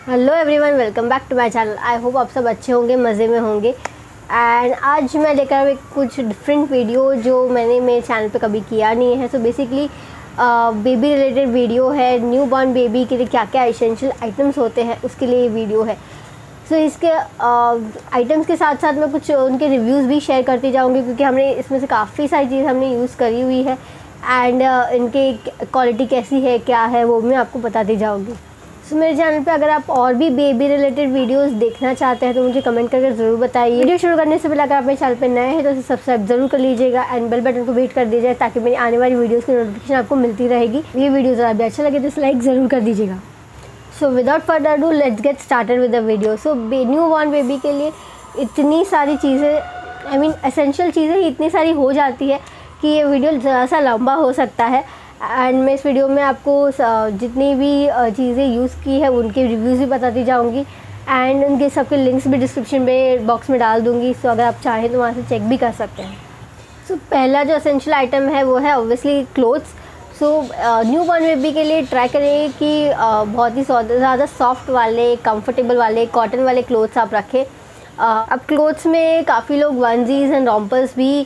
Hello everyone, welcome back to my channel. I hope आप सब अच्छे होंगे, मज़े में होंगे। एंड आज मैं लेकर आऊँ एक कुछ डिफरेंट वीडियो जो मैंने मेरे चैनल पे कभी किया नहीं है। So basically baby related video है। न्यू बॉर्न बेबी के लिए क्या क्या एसेंशियल आइटम्स होते हैं उसके लिए ये वीडियो है। सो इसके आइटम्स के साथ साथ मैं कुछ उनके रिव्यूज़ भी शेयर करती जाऊँगी, क्योंकि हमने इसमें से काफ़ी सारी चीज़ हमने यूज़ करी हुई है। एंड इनकी क्वालिटी कैसी है, क्या है, वो मैं आपको बताती जाऊँगी। सो मेरे चैनल पे अगर आप और भी बेबी रिलेटेड वीडियोस देखना चाहते हैं तो मुझे कमेंट करके ज़रूर बताइए। वीडियो शुरू करने से पहले अगर आप मेरे चैनल पे नए हैं तो सब्सक्राइब जरूर कर लीजिएगा एंड बेल बटन को हिट कर दीजिएगा, ताकि मेरी आने वाली वीडियोस की नोटिफिकेशन आपको मिलती रहेगी। ये वीडियो ज़रा भी अच्छा लगे तो इसे लाइक ज़रूर कर दीजिएगा। So without further do let's get started with the video. So newborn baby के लिए इतनी सारी चीज़ें, एसेंशियल चीज़ें ही इतनी सारी हो जाती है कि ये वीडियो ज़रा सा लंबा हो सकता है। एंड मैं इस वीडियो में आपको जितनी भी चीज़ें यूज़ की है उनके रिव्यूज़ भी बताती जाऊंगी एंड उनके सबके लिंक्स भी डिस्क्रिप्शन में बॉक्स में डाल दूंगी। सो अगर आप चाहें तो वहाँ से चेक भी कर सकते हैं। सो पहला जो एसेंशियल आइटम है वो है obviously clothes. So newborn baby के लिए ट्राई करें कि बहुत ही ज़्यादा सॉफ्ट वाले, कंफर्टेबल वाले, कॉटन वाले क्लोथ्स आप रखें। अब क्लोथ्स में काफ़ी लोग वनजीज एंड रॉम्पर्स भी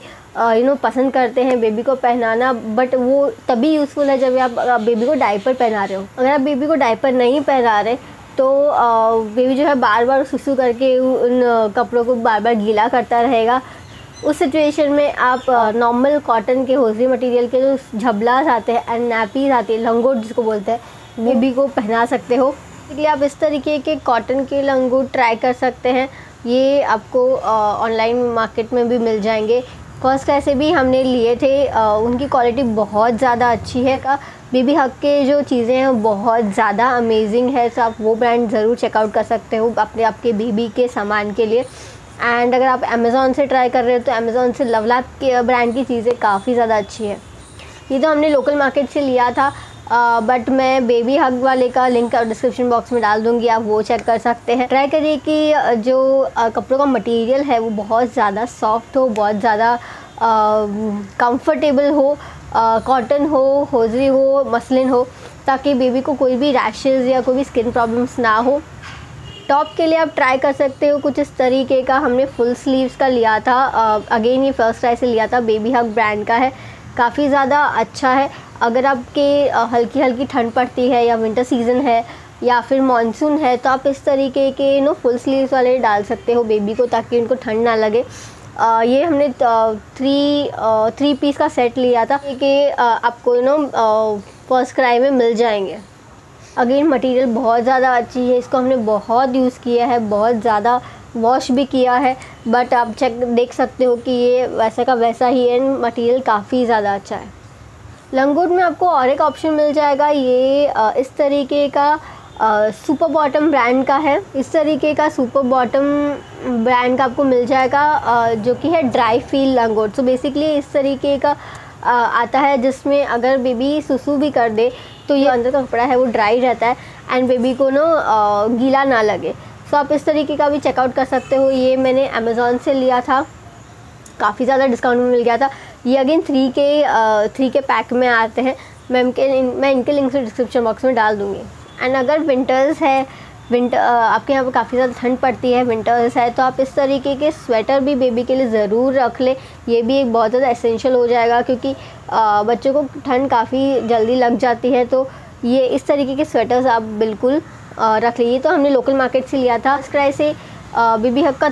पसंद करते हैं बेबी को पहनाना, बट वो तभी यूज़फुल है जब आप बेबी को डायपर पहना रहे हो। अगर आप बेबी को डायपर नहीं पहना रहे तो बेबी जो है बार बार सुसु करके उन कपड़ों को बार बार गीला करता रहेगा। उस सिचुएशन में आप नॉर्मल कॉटन के होजरी मटेरियल के जो झबलास आते हैं एंड नैपीज आती है, लंगोट जिसको बोलते हैं, बेबी को पहना सकते हो। इसलिए आप इस तरीके के कॉटन के लंगोट ट्राई कर सकते हैं। ये आपको ऑनलाइन मार्केट में भी मिल जाएंगे। फर्स्ट क्राई से भी हमने लिए थे, उनकी क्वालिटी बहुत ज़्यादा अच्छी है। बेबी हग के जो चीज़ें हैं बहुत ज़्यादा अमेजिंग है। तो आप वो ब्रांड ज़रूर चेकआउट कर सकते हो आपके बेबी के सामान के लिए। एंड अगर आप अमेज़ॉन से ट्राई कर रहे हो तो अमेज़ॉन से लवलैप के ब्रांड की चीज़ें काफ़ी ज़्यादा अच्छी है। ये तो हमने लोकल मार्केट से लिया था, बट मैं बेबी हग वाले का लिंक डिस्क्रिप्शन बॉक्स में डाल दूंगी, आप वो चेक कर सकते हैं। ट्राई करिए कि जो कपड़ों का मटेरियल है वो बहुत ज़्यादा सॉफ्ट हो, बहुत ज़्यादा कंफर्टेबल हो, कॉटन हो, होजरी हो, मसलिन हो, ताकि बेबी को कोई भी रैशेज़ या कोई भी स्किन प्रॉब्लम्स ना हो। टॉप के लिए आप ट्राई कर सकते हो कुछ इस तरीके का। हमने फुल स्लीव्स का लिया था, अगेन ये फर्स्ट ट्राई से लिया था, बेबी हग ब्रांड का है, काफ़ी ज़्यादा अच्छा है। अगर आपके हल्की हल्की ठंड पड़ती है या विंटर सीज़न है या फिर मानसून है तो आप इस तरीके के फुल स्लीव्स वाले डाल सकते हो बेबी को, ताकि उनको ठंड ना लगे। ये हमने थ्री पीस का सेट लिया था कि आपको फर्स्ट क्राई में मिल जाएंगे। अगेन मटेरियल बहुत ज़्यादा अच्छी है, इसको हमने बहुत यूज़ किया है, बहुत ज़्यादा वॉश भी किया है, बट आप देख सकते हो कि ये वैसा का वैसा ही है, मटेरियल काफ़ी ज़्यादा अच्छा है। लंगोट में आपको और एक ऑप्शन मिल जाएगा, ये इस तरीके का सुपर बॉटम ब्रांड का है। इस तरीके का सुपर बॉटम ब्रांड का आपको मिल जाएगा, जो कि है ड्राई फील लंगोट। सो बेसिकली इस तरीके का आता है जिसमें अगर बेबी सुसु भी कर दे तो ये अंदर का कपड़ा है वो ड्राई रहता है एंड बेबी को गीला ना लगे। सो आप इस तरीके का भी चेकआउट कर सकते हो। ये मैंने अमेज़ॉन से लिया था, काफ़ी ज़्यादा डिस्काउंट में मिल गया था। ये अगेन थ्री के पैक में आते हैं। मैं इनके लिंक डिस्क्रिप्शन बॉक्स में डाल दूँगी। एंड अगर विंटर्स है, आपके यहाँ पर काफ़ी ज़्यादा ठंड पड़ती है, विंटर्स है, तो आप इस तरीके के स्वेटर भी बेबी के लिए ज़रूर रख लें। ये भी एक बहुत ज़्यादा एसेंशियल हो जाएगा, क्योंकि बच्चों को ठंड काफ़ी जल्दी लग जाती है। तो ये इस तरीके के स्वेटर्स आप बिल्कुल रख लीजिए। तो हमने लोकल मार्केट से लिया था। इस क्राई से बेबी हग का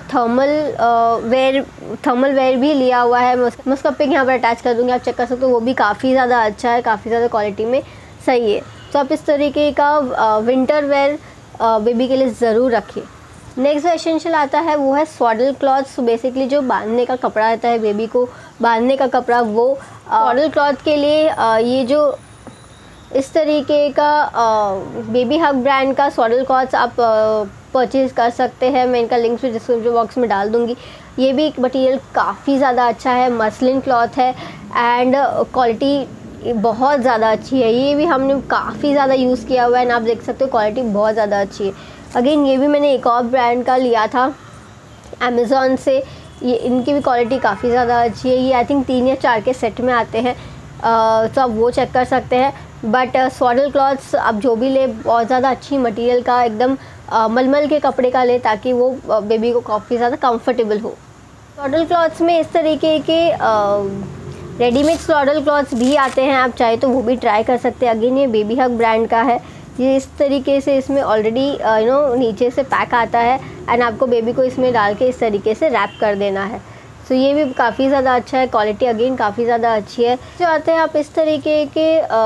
थर्मल वेयर भी लिया हुआ है। मैं उसका पिक यहाँ पर अटैच कर दूँगी, आप चेक कर सकते हो। वो भी काफ़ी ज़्यादा अच्छा है, काफ़ी ज़्यादा क्वालिटी में सही है। तो आप इस तरीके का विंटर वेयर बेबी के लिए ज़रूर रखिए। नेक्स्ट जो एसेंशियल आता है वो है स्वॉडल क्लॉथ। सो बेसिकली जो बांधने का कपड़ा रहता है, बेबी को बांधने का कपड़ा, वो स्वॉडल क्लॉथ के लिए ये जो इस तरीके का बेबी हग ब्रांड का स्वॉडल क्लॉथ्स आप परचेज़ कर सकते हैं। मैं इनका लिंक भी डिस्क्रिप्शन बॉक्स में डाल दूँगी। ये भी मटेरियल काफ़ी ज़्यादा अच्छा है, मसलिन क्लॉथ है एंड क्वालिटी बहुत ज़्यादा अच्छी है। ये भी हमने काफ़ी ज़्यादा यूज़ किया हुआ है एंड आप देख सकते हो क्वालिटी बहुत ज़्यादा अच्छी है। अगेन ये भी मैंने एक और ब्रांड का लिया था अमेज़ॉन से। ये इनकी भी क्वालिटी काफ़ी ज़्यादा अच्छी है। ये आई थिंक 3 या 4 के सेट में आते हैं, तो आप वो चेक कर सकते हैं। बट स्वाडल क्लॉथ्स आप जो भी ले बहुत ज़्यादा अच्छी मटेरियल का, एकदम मलमल के कपड़े का ले, ताकि वो बेबी को काफ़ी ज़्यादा कंफर्टेबल हो। स्वाडल क्लॉथ्स में इस तरीके के रेडीमेड स्वाडल क्लॉथ्स भी आते हैं, आप चाहे तो वो भी ट्राई कर सकते हैं। अगेन ये बेबी हग ब्रांड का है। ये इस तरीके से इसमें ऑलरेडी नीचे से पैक आता है एंड आपको बेबी को इसमें डाल के इस तरीके से रैप कर देना है। सो ये भी काफ़ी ज़्यादा अच्छा है, क्वालिटी अगेन काफ़ी ज़्यादा अच्छी है। जो आते हैं आप इस तरीके के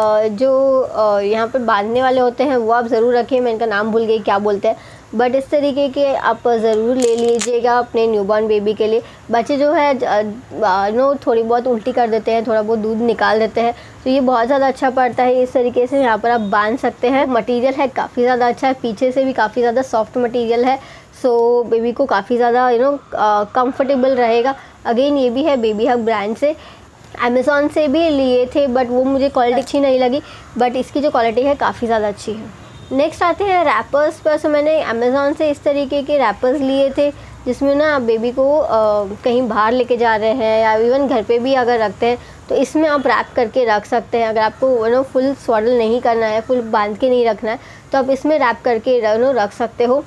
जो यहाँ पर बांधने वाले होते हैं वो आप ज़रूर रखें, मैं इनका नाम भूल गई क्या बोलते हैं, बट इस तरीके के आप ज़रूर ले लीजिएगा अपने न्यूबॉर्न बेबी के लिए। बच्चे जो है थोड़ी बहुत उल्टी कर देते हैं, थोड़ा बहुत दूध निकाल देते हैं, तो ये बहुत ज़्यादा अच्छा पड़ता है। इस तरीके से यहाँ पर आप बांध सकते हैं। मटेरियल है काफ़ी ज़्यादा अच्छा है, पीछे से भी काफ़ी ज़्यादा सॉफ्ट मटेरियल है, सो बेबी को काफ़ी ज़्यादा कंफर्टेबल रहेगा। अगेन ये भी है बेबी हग ब्रांड से। अमेज़ॉन से भी लिए थे बट वो मुझे क्वालिटी अच्छी नहीं लगी, बट इसकी जो क्वालिटी है काफ़ी ज़्यादा अच्छी है। नेक्स्ट आते हैं रैपर्स पर। सो मैंने अमेज़ॉन से इस तरीके के रैपर्स लिए थे, जिसमें ना आप बेबी को कहीं बाहर लेके जा रहे हैं या इवन घर पे भी अगर रखते हैं तो इसमें आप रैप करके रख सकते हैं। अगर आपको फुल स्वाडल नहीं करना है, फुल बांध के नहीं रखना है, तो आप इसमें रैप करके रख सकते हो।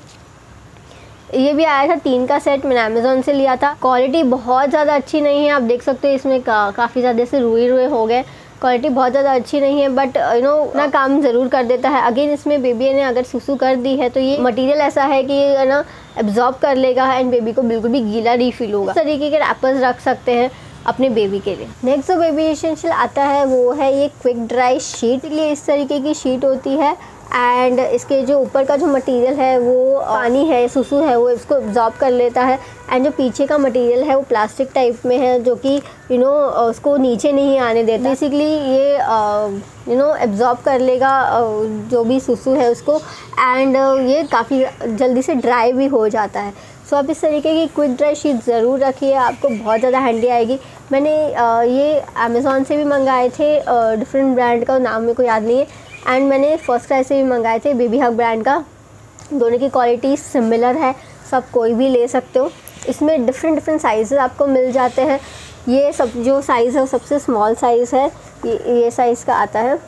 ये भी आया था 3 का सेट, मैंने अमेज़ॉन से लिया था। क्वालिटी बहुत ज़्यादा अच्छी नहीं है, आप देख सकते हो इसमें काफ़ी ज़्यादा से रुए हो गए। क्वालिटी बहुत ज़्यादा अच्छी नहीं है, बट ना काम ज़रूर कर देता है। अगेन इसमें बेबी ने अगर सुसु कर दी है तो ये मटेरियल ऐसा है कि एब्जॉर्ब कर लेगा एंड बेबी को बिल्कुल भी गीला नहीं फील होगा। इस तरीके के रैपर्स रख सकते हैं अपने बेबी के लिए। नेक्स्ट जो बेबी एसेंशियल आता है वो है ये क्विक ड्राई शीट। ये इस तरीके की शीट होती है एंड इसके जो ऊपर का जो मटेरियल है वो पानी है, सुसु है, वो इसको एब्जॉर्ब कर लेता है एंड जो पीछे का मटेरियल है वो प्लास्टिक टाइप में है, जो कि उसको नीचे नहीं आने देता। बेसिकली ये एब्जॉर्ब कर लेगा जो भी सुसु है उसको, एंड ये काफ़ी जल्दी से ड्राई भी हो जाता है। सो आप इस तरीके की क्विक ड्राई शीट ज़रूर रखिए, आपको बहुत ज़्यादा हैंडी आएगी। मैंने ये अमेज़ॉन से भी मंगाए थे, डिफरेंट ब्रांड का नाम मेरे को याद नहीं है, एंड मैंने फर्स्ट क्राई से भी मंगाए थे बेबी हग ब्रांड का। दोनों की क्वालिटी सिमिलर है, सब कोई भी ले सकते हो। इसमें डिफरेंट साइज़ आपको मिल जाते हैं। ये सब जो साइज़ है वो सबसे स्मॉल साइज़ है, ये साइज़ का आता है।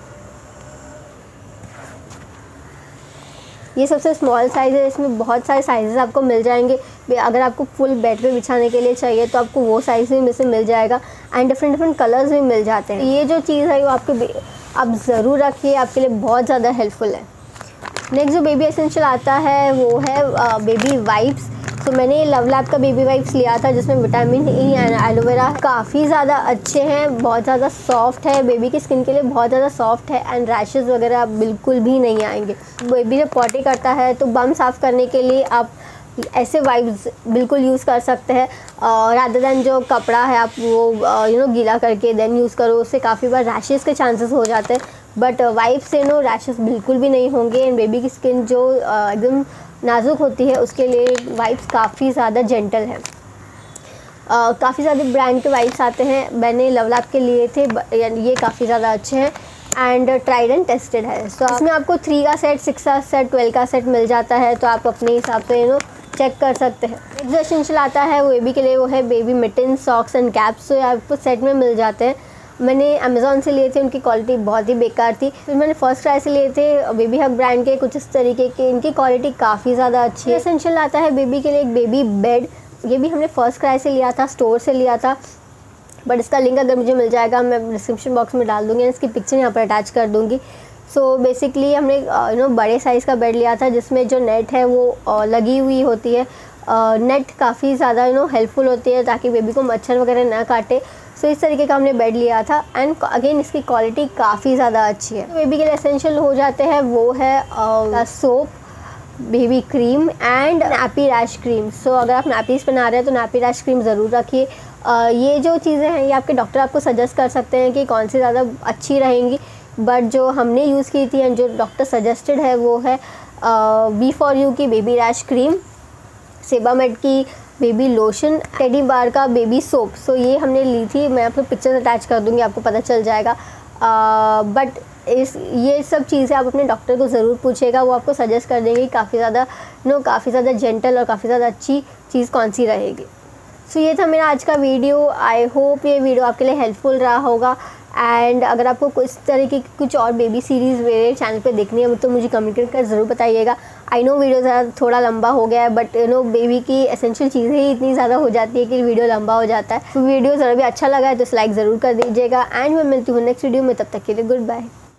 ये सबसे स्मॉल साइज़ है। इसमें बहुत सारे साइज़ आपको मिल जाएंगे। अगर आपको फुल बेड पे बिछाने के लिए चाहिए तो आपको वो साइज़ में से मिल जाएगा एंड डिफरेंट कलर्स भी मिल जाते हैं। ये जो चीज़ है वो आप ज़रूर रखिए, आपके लिए बहुत ज़्यादा हेल्पफुल है। नेक्स्ट जो बेबी एसेंशियल आता है वो है बेबी वाइप्स। तो मैंने लव लैब का बेबी वाइप्स लिया था, जिसमें विटामिन ई एंड एलोवेरा काफ़ी ज़्यादा अच्छे हैं, बहुत ज़्यादा सॉफ्ट है, बेबी की स्किन के लिए बहुत ज़्यादा सॉफ्ट है एंड रैशेज़ वगैरह बिल्कुल भी नहीं आएंगे। बेबी जब पॉटी करता है तो बम साफ़ करने के लिए आप ऐसे वाइप्स बिल्कुल यूज़ कर सकते हैं, रादर दैन जो कपड़ा है आप वो गीला करके देन यूज़ करो, उससे काफ़ी बार रैशेज़ के चांसेस हो जाते हैं। बट वाइप से रैशेज़ बिल्कुल भी नहीं होंगे एंड बेबी की स्किन जो एकदम नाजुक होती है उसके लिए वाइप्स काफ़ी ज़्यादा जेंटल है। काफ़ी ज़्यादा ब्रांड के वाइप्स आते हैं, मैंने लव लैब के लिए थे, ये काफ़ी ज़्यादा अच्छे हैं एंड ट्राइड एंड टेस्टेड है। सो इसमें आपको 3 का सेट, 6 का सेट, 12 का सेट मिल जाता है, तो आप अपने हिसाब से चेक कर सकते हैं। नेक्स्ट जो एसेंशियल आता है वो बेबी के लिए वो है baby mitten, socks and caps. तो आपको सेट में मिल जाते हैं। मैंने अमेज़ॉन से लिए थे, उनकी क्वालिटी बहुत ही बेकार थी। फिर मैंने फर्स्ट क्राई से लिए थे बेबी हग ब्रांड के, कुछ इस तरीके के, इनकी क्वालिटी काफ़ी ज़्यादा अच्छी है। एसेंशियल आता है बेबी के लिए एक बेबी बेड। ये भी हमने फर्स्ट क्राई से लिया था, स्टोर से लिया था, बट इसका लिंक अगर मुझे मिल जाएगा मैं डिस्क्रिप्शन बॉक्स में डाल दूँगी, इसकी पिक्चर यहाँ पर अटैच कर दूँगी। सो बेसिकली हमने बड़े साइज़ का बेड लिया था, जिसमें जो नेट है वो लगी हुई होती है। नेट काफ़ी ज़्यादा हेल्पफुल होती है ताकि बेबी को मच्छर वगैरह ना काटे। सो इस तरीके का हमने बेड लिया था एंड अगेन इसकी क्वालिटी काफ़ी ज़्यादा अच्छी है। बेबी के लिए एसेंशियल हो जाते हैं वो है soap, baby cream and nappy rash cream. So अगर आप नैपीज़ बना रहे हैं तो नैपी रैश क्रीम ज़रूर रखिए। ये जो चीज़ें हैं ये आपके डॉक्टर आपको सजेस्ट कर सकते हैं कि कौन सी ज़्यादा अच्छी रहेंगी, बट जो हमने यूज़ की थी एंड जो डॉक्टर सजेस्टेड है वो है B4U की बेबी रैश क्रीम, सेबामेड की बेबी लोशन, टेडी बार का बेबी सोप। सो ये हमने ली थी, मैं आपको पिक्चर्स अटैच कर दूँगी, आपको पता चल जाएगा। बट ये सब चीज़ें आप अपने डॉक्टर को ज़रूर पूछेगा, वो आपको सजेस्ट कर देंगे काफ़ी ज़्यादा जेंटल और काफ़ी ज़्यादा अच्छी चीज़ कौन सी रहेगी। सो ये था मेरा आज का वीडियो। आई होप ये वीडियो आपके लिए हेल्पफुल रहा होगा एंड अगर आपको इस तरह की कुछ और बेबी सीरीज़ मेरे चैनल पे देखनी है तो मुझे कमेंट कर ज़रूर बताइएगा। आई नो वीडियो ज़रा थोड़ा लंबा हो गया है, बट बेबी की एसेंशियल चीज़ें ही इतनी ज़्यादा हो जाती है कि वीडियो लंबा हो जाता है। तो वीडियो ज़रा भी अच्छा लगा है तो लाइक ज़रूर कर दीजिएगा, एंड मैं मिलती हूँ नेक्स्ट वीडियो में। तब तक के लिए गुड बाय।